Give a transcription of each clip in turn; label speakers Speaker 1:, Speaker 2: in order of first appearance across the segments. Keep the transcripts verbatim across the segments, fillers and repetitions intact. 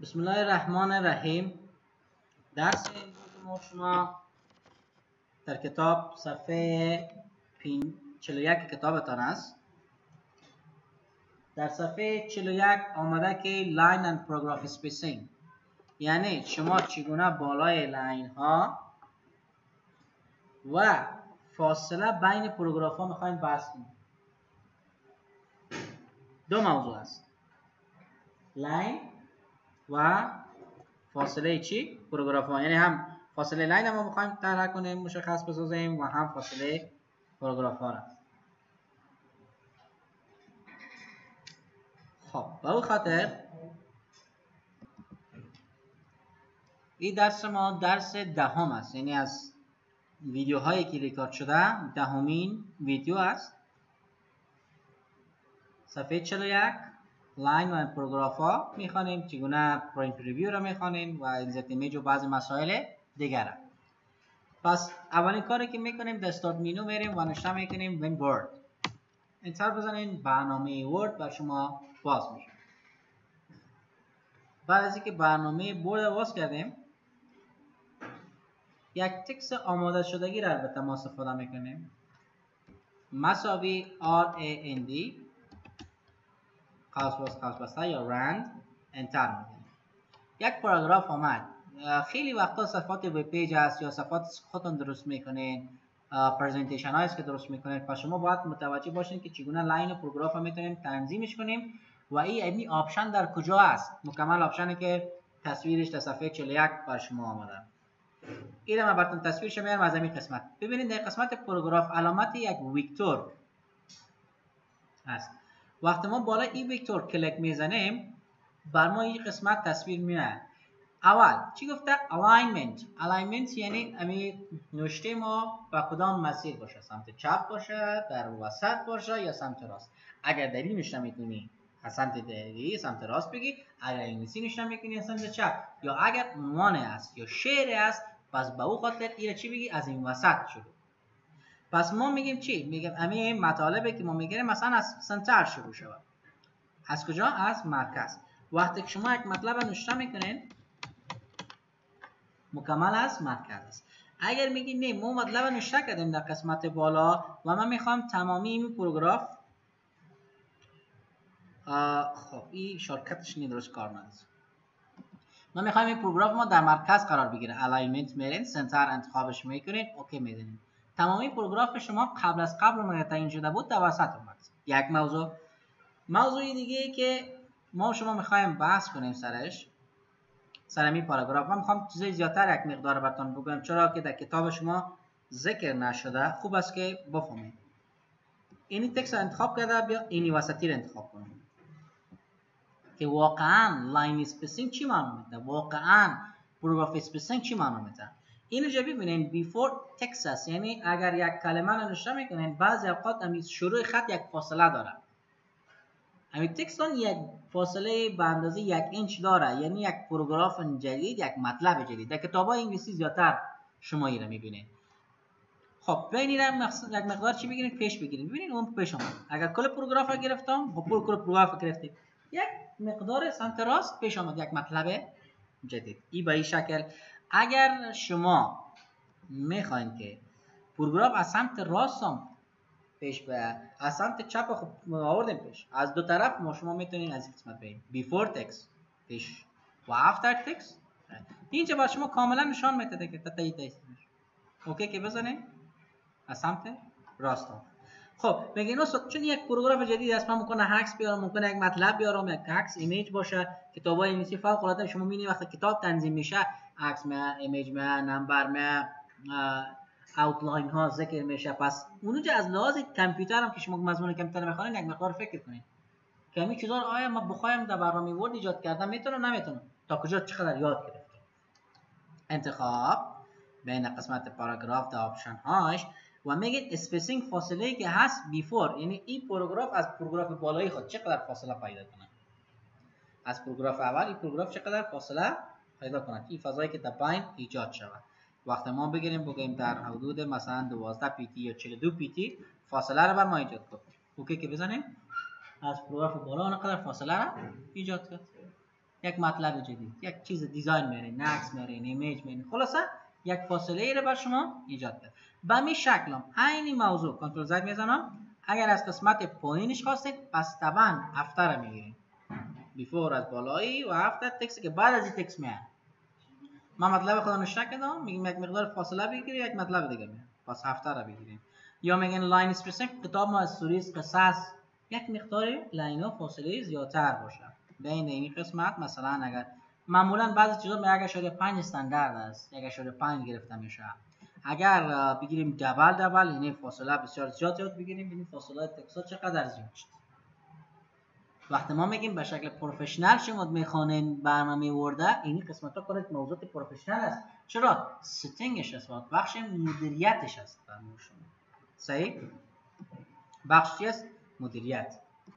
Speaker 1: بسم الله الرحمن الرحیم. درس امروز ما شما در کتاب صفحه چهل و یک کتابتان است. در صفحه چهل و یک آمده که لاین اند پاراگراف اسپیسینگ، یعنی شما چگونه بالای لاین ها و فاصله بین پاراگراف ها میخواین بحث کنید. دو موضوع است، لاین و فاصله چی؟ پاراگراف ها، یعنی هم فاصله لاین هم میخوایم طرح کنیم مشخص بسازیم و هم فاصله پاراگراف ها را. خب به اون خاطر این درس ما درس دهم است، یعنی از ویدیوهایی که ریکورد شده دهمین ویدیو است. صفحه چهل و یک لاین و پاراگراف ها میخوانیم، چگونه پرینت ریویو را میخوانیم و اینزت ایمیج و بعضی مسائل دیگر. پس اولین کاری که میکنیم در استارت مینو میریم و نشته میکنیم وین ورد. انتر بزنین، برنامه ورد بر شما باز میشه. بعد از اینکه برنامه ورد باز کردیم، یک تکست آماده شدگی را البته ما استفاده میکنیم، مساوی R A N D قوس باز قوس بسته یا رند، انتر میکنیم. یک پاراگراف آمد. خیلی وقتا صفحات وب پیج است یا صفحات خودتون درست میکنین، پرزنتیشن هایی است که درست میکنین، پس شما باید متوجه باشین که چگونه لاین و پاراگراف رو میتونیم تنظیمش کنیم و این این آپشن در کجا است. مکمل آپشنی که تصویرش در صفحه چهل و یک بر شما آمده. این ما براتون تصویرش میارم از این قسمت. ببینید در قسمت پاراگراف علامت یک ویکتور است. وقتی ما بالا این ویکتور کلیک میزنیم بر ما این قسمت تصویر میاد. اول چی گفته؟ الاینمنت. الاینمنت یعنی امی نوشته ما با کدام مسیر باشه، سمت چپ باشه، در وسط باشه یا سمت راست. اگر در این نوشته میکنی از سمت دیگه سمت راست بگی، اگر انگلیسی نوشته میکنی از سمت چپ، یا اگر عنوان است یا شعر است پس به او خاطر این چی بگی؟ از این وسط شروع. پس ما میگیم چی؟ میگیم امی مطالبه که ما میگیریم مثلا از سنتر شروع شود. از کجا؟ از مرکز. وقتی که شما یک مطلب نوشته میکنین مکمل از مرکز است. اگر میگی نه ما مطلب نوشته کردیم در قسمت بالا و من میخوام تمامی این پاراگراف، خب این شارکتش نی درست کار نداره. ما میخوایم این پاراگراف ما در مرکز قرار بگیره. الاینمنت میرین، سنتر انتخابش میکنین، اوکی میزنین. تمامی پاراگراف شما قبل از قبل ما تعیین شده بود در وسط اومد. یک موضوع. موضوع دیگه ای که ما شما میخوایم بحث کنیم سرش، سر این پاراگراف من میخوام چیزای زیادتر یک مقدار براتون بگم، چرا که در کتاب شما ذکر نشده. خوب است که بفهمید. این تکست انتخاب کرده، بیا اینی وسطی رو انتخاب کنیم که واقعا لاین اسپیسینگ چی معنی میده، واقعا پاراگراف اسپیسینگ چی معنی میده. اینو جا ببینین بیفور تکست است، یعنی اگر یک کلمه رو نوشته میکنین بعضی اوقات همین شروع خط یک فاصله داره. همین تکستون یک فاصله به اندازه یک اینچ داره، یعنی یک پاراگراف جدید، یک مطلب جدید. در کتاب‌های انگلیسی زیادتر شما این رو می‌بینید. خب بین این یک مقدار چی بگیرید؟ پیش بگیرید. ببینید اون پیش اومد. اگر کل پاراگراف رو گرفتم، خب کل پاراگراف گرفتید. یک مقدار سمت راست پیش اومد یک مطلب جدید. این به این شکل. اگر شما می‌خواید که پاراگراف از سمت راست هم پیش به از سمت چپ خب آوردیم پیش، از دو طرف ما شما میتونین از این قسمت بریم بیفور تکست پیش و افتر تکست. اینجا با شما کاملا نشان میده که تایی تایی اوکی که بزنین از سمت راست ها. خب بگین استاد چون یک پاراگراف جدید است، من ممکنه عکس بیارم، ممکنه یک مطلب بیارم، یک عکس ایمیج باشه. کتابای انگلیسی فوق العاده شما میبینید وقتی کتاب تنظیم میشه عکس میاد، ایمیج میاد، نمبر میاد، اوتلاین ها ذکر میشه. پس اونجا از لحاظ کامپیوتر هم که شما مضمون کامپیوتر میخوانید یک مقدار فکر کنید که همین چیزا آیا ما بخوایم در برنامه ورد ایجاد کردم میتونم نمیتونم، تا کجا چقدر یاد گرفتم. انتخاب بین قسمت پاراگراف در آپشن هاش و میگید اسپیسینگ فاصله که هست بیفور، یعنی این پاراگراف از پاراگراف بالایی خود چقدر فاصله پیدا کنه، از پاراگراف اول این پاراگراف چقدر فاصله پیدا کنه، این فضایی که در بین ایجاد شود. وقتی ما بگیریم بگیم در حدود مثلا دوازده پی تی یا چهل و دو پی تی فاصله رو بر ما ایجاد کنیم، اوکی که بزنیم از پاراگراف بالا اون قدر فاصله رو ایجاد کرد. یک مطلب جدید، یک چیز دیزاین میارین، عکس میارین، ایمیج میارین، خلاصه یک فاصله ای رو بر شما ایجاد کرد. به همین شکل هم عین موضوع کنترل زد میزنم. اگر از قسمت پایینش خواستید پس طبعا افتر رو میگیریم، بیفور از بالایی و افتر تکسی که بعد از این تکس میاد. من مطلب خودم نشته کردم، میگیم یک مقدار فاصله بگیری، یک مطلب دیگه میاد، پس افتر رو بگیریم. یا میگن لاین اسپیسینگ، کتاب ما از سوریس قصص یک مقدار لاین ها فاصله زیادتر باشه بین این قسمت. مثلا اگر معمولا بعضی چیزا به یک اشاره پنج استاندارد است، یک اشاره پنج گرفته میشه. اگر بگیریم دبل دبل یعنی فاصله بسیار زیاد زیاد بگیریم، ببینیم فاصله تکسات چقدر زیاد شد. وقتی ما میگیم به شکل پروفشنال شما میخوانین برنامه ورده، این قسمت ها کارت موضوعات پروفشنال است. چرا؟ ستینگش است، بخش مدیریتش است برنامه شما. صحیح؟ بخش چی است؟ مدیریت.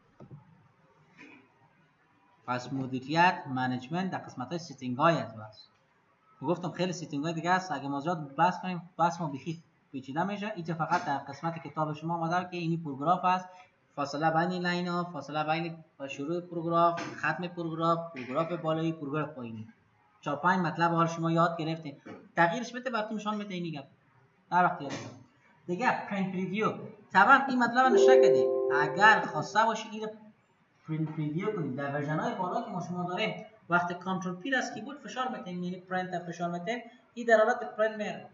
Speaker 1: پس مدیریت، منیجمنت در قسمت های ستینگ های است. بس گفتم خیلی ستینگ های دیگه است، اگه ما زیاد بحث کنیم بحث ما بخیر پیچیده میشه. اینجا فقط در قسمت کتاب شما اومده که اینی پاراگراف است، فاصله بین لاین ها، فاصله بین شروع پاراگراف، ختم پاراگراف، پاراگراف بالایی، پاراگراف پایینی. چهار پنج مطلب حال شما یاد گرفتین، تغییرش بده براتون نشان میده. اینی گپ هر وقت یاد دیگه. پرینت پریویو، طبعا این مطلب نشه کردی، اگر خواسته باشی این پرینت پریویو کنید در ورژن های بالا که ما شما داریم، وقتی کنترل پی از کیبورد فشار میتین، یعنی پرینت فشار میتین، این در حالت پرینت میره.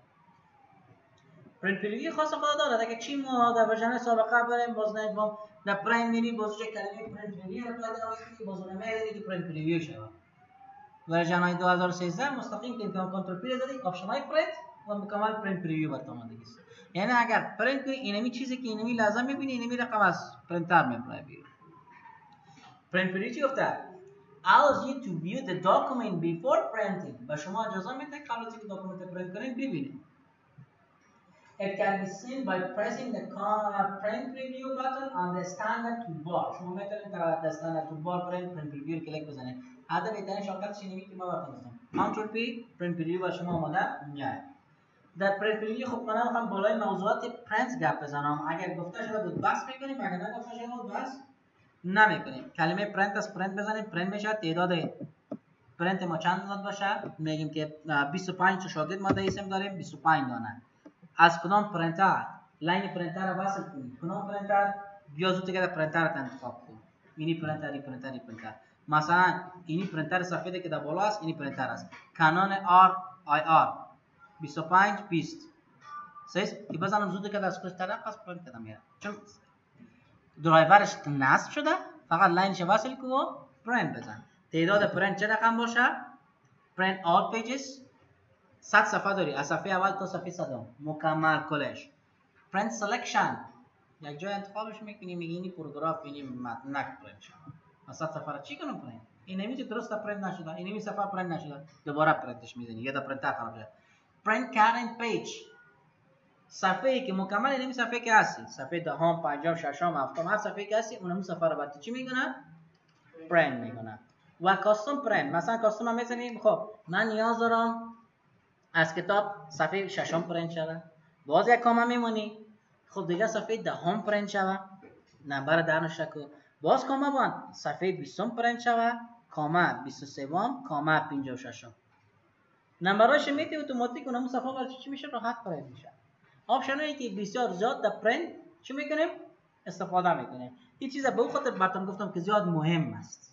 Speaker 1: پرینت پریویو خاص خود داره، اگه چی ما در ورژن سابقه بریم باز نه با در پرینت میری باز چه کلمه پرینت پریویو رو پیدا میکنی، باز نمیری که پرینت پریویو شود. ورژن های دو هزار و سیزده مستقیم که کنترل پی دادی، آپشن های پرینت و مکمل پرینت پریویو برات آماده است. یعنی اگر پرینت کنی اینمی چیزی که اینمی لازم میبینی، اینمی رقم از پرینتر میپره بیرون. پرینت پریویو چی گفته؟ allows you to view the document before printing. به شما اجازه میده قبل از اینکه داکومنت پرینت کنید ببینید. It can be seen by pressing the print preview button on the standard toolbar. شما میتونید در استاندارد toolbar پرینت پرینت پریویو رو کلیک بزنید. هذا بهترین شاکت شنیدی که ما وقت گفتم. کنترل پی پرینت پریویو با شما آماده میاد. در پرینت پریویو خب من میخوام بالای موضوعات پرینت گپ بزنم. اگر گفته شده بود بس میکنیم، اگر نگفته شده بود بس نمیکنیم. کلمه پرینت از پرینت بزنیم، پرینت میشه. تعداد پرینت ما چند داد باشه؟ میگیم که بیست و پنج تا شاگرد ما در اسم داریم، بیست و پنج دانه. از کدام پرینتر لاین پرینتر رو وصل کنیم، کدام پرینتر بیا زود دیگه پرینتر رو انتخاب کنیم. اینی پرینتر، این پرینتر، این پرینتر. مثلا اینی پرینتر سفیدی که در بالا است، اینی پرینتر است. کانون آر آی آر بیست و پنج بیست. صحیح؟ که بزنم زود دیگه در اسکرین طرف از پرینت کردم میاد. چون درایورش نصب شده، فقط لاینش وصل کو و پرینت بزن. تعداد پرینت چه رقم باشه؟ پرینت all pages صد صفحه داری، از صفحه اول تا صفحه صدم مکمل کلش. پرینت سلکشن یک جای انتخابش میکنی، میگی اینی پاراگراف اینی متن پرینت شد. صد صفحه را چی کنم پرینت؟ این نمیشه درست پرینت نشده، این نمی صفحه پرینت نشده، دوباره پرینتش میزنی یا دا پرینتر خراب شد. پرینت current page صفحه‌ای که مکمل نمی صفحه که هستی، صفحه دهم، پنجم، ششم، هفتم، هر صفحه که هستی اونم صفحه رو برات چی میکنه؟ پرینت میکنه. و کاستوم پرینت، مثلا کاستوم هم میزنیم. خب من نیاز دارم از کتاب صفحه ششم پرینت شده، باز یک کامه میمونی. خب دیگه صفحه دهم پرینت شده، نمبر در نشکو، باز کامه باند صفحه بیستم پرینت شده، کامه بیست و سوم، کامه پنجاه و ششم. نمبرش میتی اتوماتیک اونم صفحه برای چی میشه؟ راحت پرینت میشه. آپشنایی که بسیار زیاد در پرینت چی میکنیم؟ استفاده میکنیم. این چیزا به خاطر براتون گفتم که زیاد مهم است.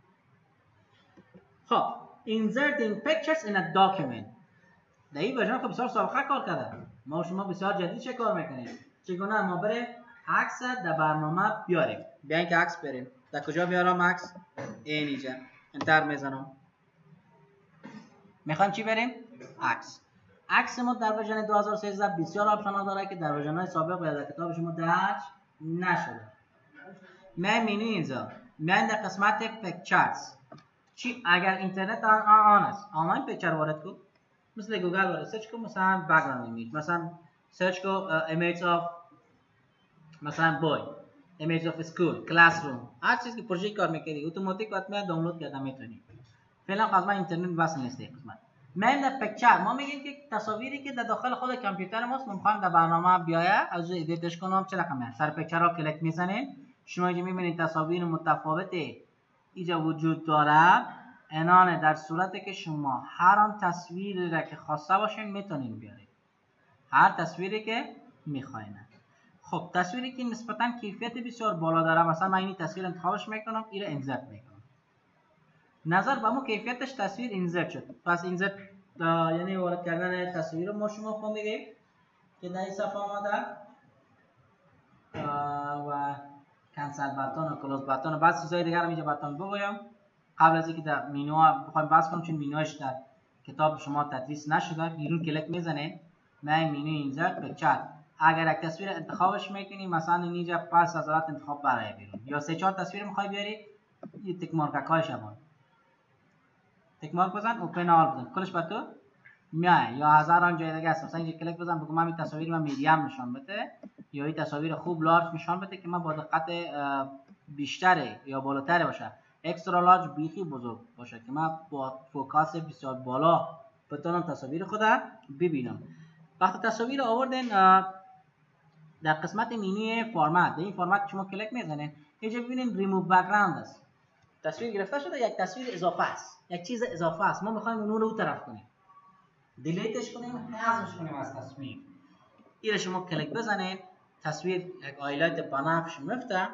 Speaker 1: خب inserting pictures in a document، در این ورژن خب بسیار سابقه کار کرده. ما شما بسیار جدید چه کار میکنیم؟ چگونه ما بریم عکس در برنامه بیاریم. بیاین که عکس بریم. در کجا بیارم عکس؟ این اینجا. انتر میزنم. میخوایم چی بریم؟ عکس. عکس ما در ورژن دو هزار و سیزده بسیار آپشن ها داره که در ورژن های سابق یا در کتاب شما درج نشده. من مینی اینجا. من در قسمت پیکچرز. چی اگر اینترنت آن آن است، آنلاین پیکچر وارد کن. مثل گوگل وارد سرچ کن، مثلا بک‌گراند ایمیج، مثلا سرچ کن ایمیج اف مثلا بوی، ایمیج اف اسکول، کلاس روم، هر چیزی که پروژه کار می‌کنی اتوماتیک وقتی دانلود کرده میتونی. فعلا قسمت اینترنت وصل نیست قسمت. من در پیکچر ما میگیم که تصاویری که در داخل خود کامپیوتر ماست می‌خوایم در برنامه بیاید از ادیتش کنم چه رقمه. سر پیکچر را کلیک میزنین، شما اینجا می‌بینید تصاویر متفاوتی اینجا وجود داره. انانه در صورتی که شما هر آن تصویری را که خواسته باشین میتونین بیارید، هر تصویری که میخواین. خب تصویری که نسبتا کیفیت بسیار بالا داره، مثلا من این تصویر انتخابش میکنم، این را انزرت میکنم، نظر به مو کیفیتش تصویر انزرت شد. پس انزرت یعنی وارد کردن تصویر ما شما فهمیدیم که در این صفحه آمده و کنسل بتن و کلوز بتن و بعض چیزای دیگر هم اینجا بتن بگویم قبل از اینکه در مینو بخوایم بحث کنیم، چون مینوش در کتاب شما تدریس نشده. بیرون کلیک میزنید، من مینو اینزرت پیکچر، اگر یک تصویر انتخابش میکنی مثلا اینجا پس از حالت انتخاب برای بیرون، یا سه چهار تصویر میخوای بیاری، این تک مارک های شبان تک مارک بزن، اوپن آل بزن، کلش به تو میای. یا هزاران جای دیگه است، مثلا اینجا کلیک بزن بگم من این تصاویر من میدیم نشان بده، یا این تصاویر خوب لارج نشان بده که من با دقت بیشتره یا بالاتر باشه، اکسترا لارج بیخی بزرگ باشه که من با فوکاس بسیار بالا بتونم تصاویر خودم ببینم. وقتی تصاویر آوردین در قسمت مینی فرمت، در این فرمت شما کلیک میزنین، اینجا ببینین ریموو بک‌گراند است، تصویر گرفته شده، یک تصویر اضافه است، یک چیز اضافه است، ما میخوایم اون رو اون طرف کنیم، دیلیتش کنیم، حذفش کنیم از تصویر. این شما کلیک بزنید، تصویر یک هایلایت بنفش میفته،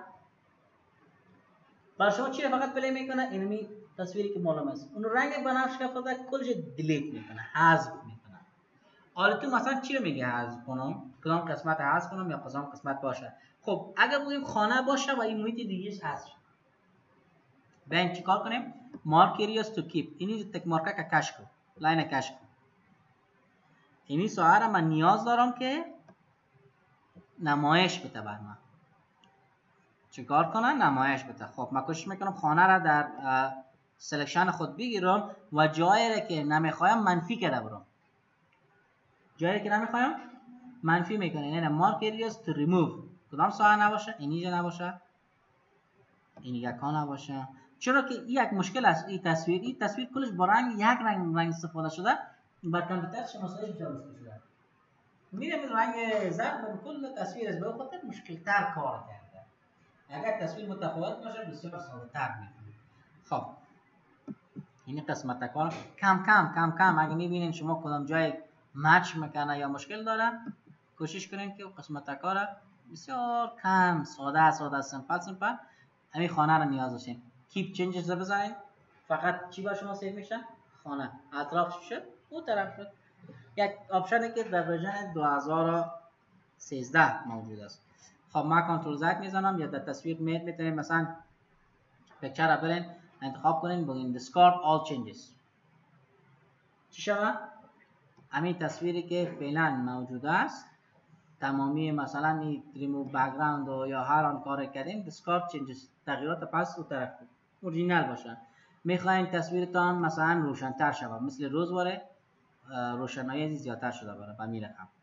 Speaker 1: برای شما چی فقط پلی میکنه؟ اینمی تصویری که معلوم است، اون رنگ بنفش که افتاده کلش دیلیت میکنه، حذف میکنه. حالا تو مثلا چی رو میگه حذف کنم؟ کدام قسمت حذف کنم یا کدام قسمت باشه؟ خب اگر بگیم خانه باشه و این محیط دیگه حذف شه، بیاین چیکار کنیم؟ مارک اریاز تو کیپ، اینی تک مارکه که کش کن، لاین کش کن. اینی ساعه را من نیاز دارم که نمایش بده بر من. چیکار کنم؟ نمایش بده. خب من کوشش میکنم خانه را در سلکشن خود بگیرم و جایی را که نمیخوایم منفی کرده برم. جایی را که نمیخوایم منفی میکنه، یعنی مارک اریاز تو ریموو. کدام ساعه نباشه؟ اینجا نباشه، این یکا نباشه. چرا که این یک مشکل است، این تصویر این تصویر کلش با رنگ یک رنگ رنگ استفاده شده، بر کامپیوتر شناسایی بسیار مشکل شده. میرم رنگ زرد کل تصویر از به خاطر مشکل تر کار کرده. اگر تصویر متفاوت باشه بسیار ساده تر میکنه. خب این قسمت کار کم کم کم کم اگه میبینین شما کدام جای مچ میکنه یا مشکل داره، کوشش کنین که قسمت کار بسیار کم ساده ساده سمپل سمپل همین خانه رو نیاز داشتین. کیپ چنجز رو بزنین، فقط چی با شما سیو میشه؟ خانه. اطراف شد اون طرف شد. یک آپشنی که در ورژن دو هزار و سیزده موجود است. خب من کنترل زد میزنم، یا در تصویر میت میتونید مثلا پیکچر رو برین انتخاب کنین، بگین discard all changes. چی شود؟ همین تصویری که فعلا موجود است، تمامی مثلا این ریموو بک‌گراند و یا هر آن کار کردین discard changes، تغییرات پس اون طرف اورجینال باشه. میخواین تصویرتان مثلا روشن‌تر شود، مثل روزواره روشنایی زیادتر شده باره به می رقم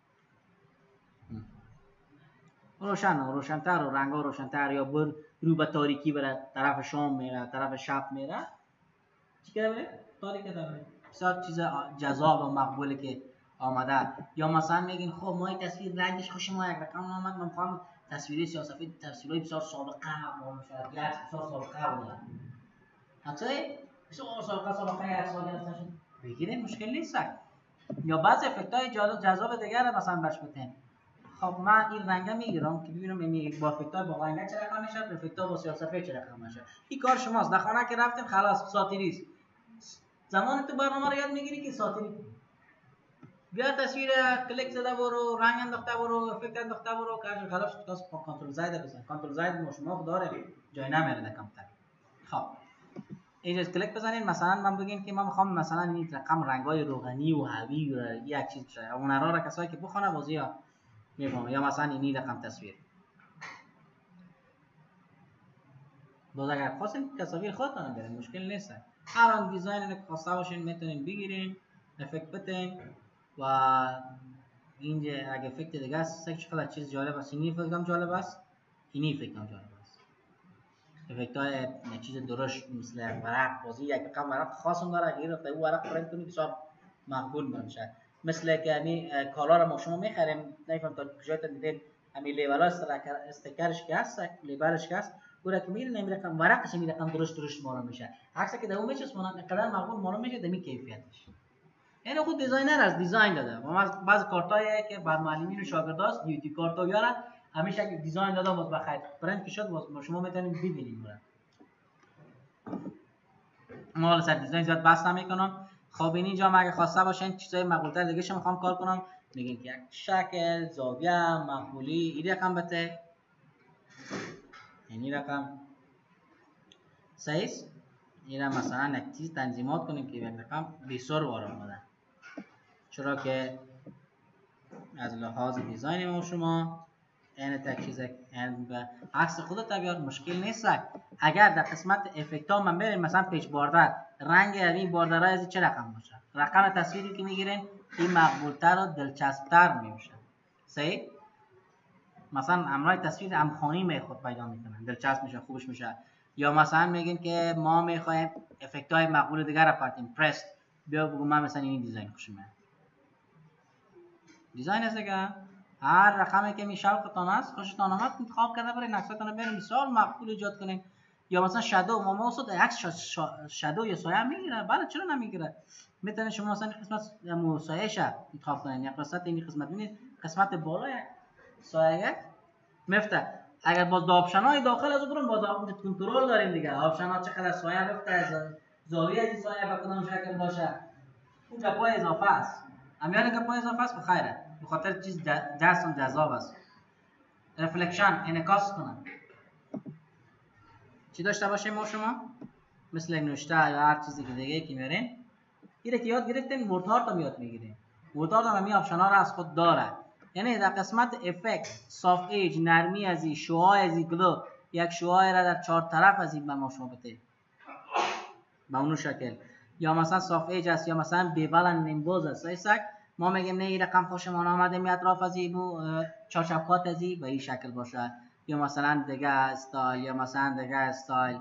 Speaker 1: روشن و روشنتر و رنگ ها روشنتر، یا بر رو به تاریکی بره، طرف شام میره، طرف شب میره، چی که بره؟ تاریکی داره. بسیار چیز جذاب و مقبوله که آمده. یا مثلا میگین خب ما این تصویر رنگش خوش ما یک رقم آمد، من میخوام تصویری سیاسفید تصویری بسیار سابقه و شاید گرد بسیار سابقه بوده، حتی بسیار سابقه سابقه یک سال گرفته شد بگیرین، مشکل نیست. یا بعض افکت‌های جذاب دیگر مثلا برش بتین. خب من این رنگا میگیرم که ببینم این با افکت‌های با رنگا چه رقم میشه، افکت‌ها با سیاه‌سفید چه رقم میشه. این کار شماست. در خانه که رفتیم خلاص ساتیری است. زمان تو برنامه رو یاد میگیری که ساتیری بیا تصویر کلیک زده برو، رنگ انداخته برو، افکت انداخته برو، کارش خلاص تاس با کنترل زد بزن. کنترل زد ما شما داره جای نمیره در کامپیوتر. خب اینجا کلیک بزنین، مثلا من بگین که من میخوام مثلا این رقم رنگای روغنی و هوی و یک چیز بشه، اونها را کسایی که بخونه بازی‌ها میفهمه. یا مثلا این رقم تصویر باز اگر خواستین تصاویر خودتون برین مشکل نیست. هر آن دیزاین که خواسته باشین میتونین بگیرین، افکت بتین. و اینجا اگه افکت دیگه است چقدر چیز جالب است، این افکت هم جالب است، این افکت هم جالب است. افکت های چیز درشت مثل ورق بازی یک رقم ورق خاص هم داره، اگه رفته او ورق پرینت کنید بسیار مقبول میشه. مثل که همین کالا رو ما شما میخریم، نمیفهم تا کجا تا دیدین همین لیبل ها استیکرش که هست، لیبلش که هست گوره که میره نمی رقم ورقش می رقم درست درست معلوم میشه عکس که دوم میشه اسمون قدر معقول معلوم میشه دمی کیفیتش یعنی خود دیزاینر از دیزاین داده و از بعض کارتایی که بر معلمین و شاگرداست دیوتی کارتا بیارن همیشه که دیزاین داده باز بخیر برند که شد باز شما میتونید ببینید گوره ما حالا سر دیزاین زیاد بحث نمیکنم خب اینجا مگه خواسته باشین چیزای مقبول‌تر دیگه شما میخوام کار کنم میگین که یک شکل زاویه مقبولی این رقم بته این رقم صحیح این مثلا یک چیز تنظیمات کنیم که یک رقم بسیار وارد آمده چرا که از لحاظ دیزاین ما شما این تک چیز عکس خودت بیار مشکل نیست اگر در قسمت افکت ها من بریم مثلا پیچ باردر رنگ این باردر های از چه رقم باشه رقم تصویری که میگیرین این مقبولتر و دلچسبتر میشه صحیح مثلا امرای تصویر امخانی میخواد پیدا میکنن دلچسب میشه خوبش میشه یا مثلا میگین که ما میخوایم افکت های مقبول دیگر را پارتیم پرست بیا بگو من مثلا این دیزاین خوشم میاد دیزاین است دیگه هر رقمی که میشوقتان است خوشتان آمد انتخاب کرده برای عکساتون بریم بسیار مقبول ایجاد کنین یا مثلا شادو ما ما اصلا عکس شادو یا سایه میگیره بله چرا نمیگیره میتونید شما مثلا قسمت سایه‌اش انتخاب کنین یا قسمت این قسمت ببینید قسمت بالای سایه میفته اگر باز آپشن های داخل از اون باز کنترل داریم دیگه آپشن ها چقدر سایه میفته از زاویه از سایه به کدام شکل باشه اون گپای اضافه است امیال گپای اضافه است بخیره به خاطر چیز درس و جذاب است رفلکشن انعکاس کنه چی داشته باشیم ما شما مثل نوشته یا هر چیزی که دیگه که میارین اینه که یاد گرفتیم ورتارت هم یاد میگیریم ورتارت هم همین آپشن ها را از خود داره یعنی در قسمت افکت صاف ایج نرمی از این شعاع از این گلو یک شعاع را در چهار طرف از این به ما شما بده به اون شکل یا مثلا صاف ایج است یا مثلا بیبالن نیمبوز است ایسک ما میگیم نه این رقم خوشمان آمده می اطراف از این چارچوکات از این به این شکل باشه یا مثلا دیگه استایل یا مثلا دیگه استایل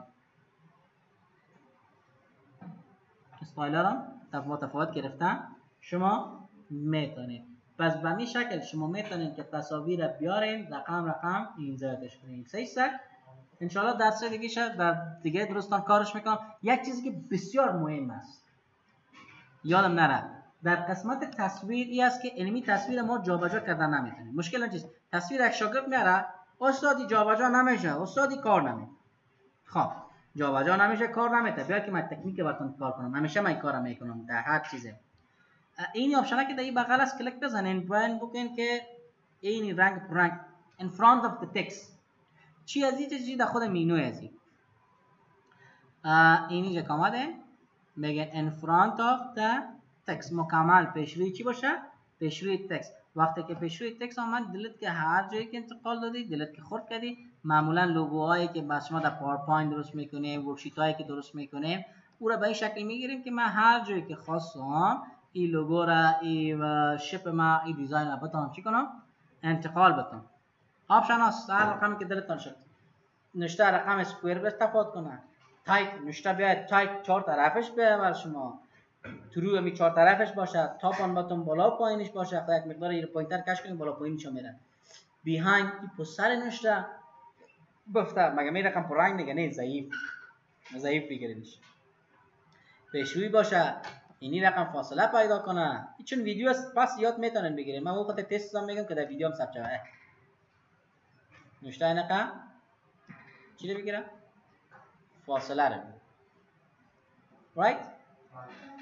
Speaker 1: استایل ها تفاوت تفاوت گرفتن شما میتونید پس به این شکل شما میتونید که تصاویر بیارین رقم رقم اینزایتش کنین صحیح سر انشالله درس دیگه شد در دیگه درستان کارش میکنم یک چیزی که بسیار مهم است یادم نره در قسمت تصویر ای است که علمی تصویر ما جابجا کردن نمیتونیم مشکل چیست تصویر یک شاگرد میاره استادی جابجا نمیشه استادی کار نمیکنه خب جابجا نمیشه کار نمیته بیا که من تکنیک براتون کار کنم همیشه من کارم میکنم در هر چیزه این آپشنه که در این بغل است کلیک بزنین باید بکنین که این رنگ رنگ in front of the text چی از این چیزی در خود مینو از این اینی که آمده میگن in front of the text مکمل پیشروی چی باشه پیشروی تکست وقتی که پیشروی تکست آمد دلیت که هر جایی که انتقال دادی دلیت که خورد کردی معمولا لوگوهایی که بس شما در پاورپوینت درست میکنیم ورکشیت هایی که درست میکنیم او را به این شکل میگیریم که من هر جایی که خواستم این لوگو را این شپ ما این دیزاین را بتونم چی کنم انتقال بدم آپشن هست هر رقمی که دلتان شد نشته رقم اسکوئر بس تفاوت کنه تایپ نشته بیاید تایپ چهار طرفش بیاید شما ترو می چهار طرفش باشه تاپ آن باتون بالا و پایینش باشه خب یک مقدار این پایینتر کش کنیم بالا پایینش میره بیهایند این پسر نشته گفته مگه می رقم پر رنگ میگه نه ضعیف ضعیف بگیرینش پیشوی باشه اینی رقم فاصله پیدا کنه چون ویدیو است پس یاد میتونن بگیریم من وقت تست هم میگم که در ویدیو هم ثبت شده نشته اینقه چی رو بگیرم فاصله رو right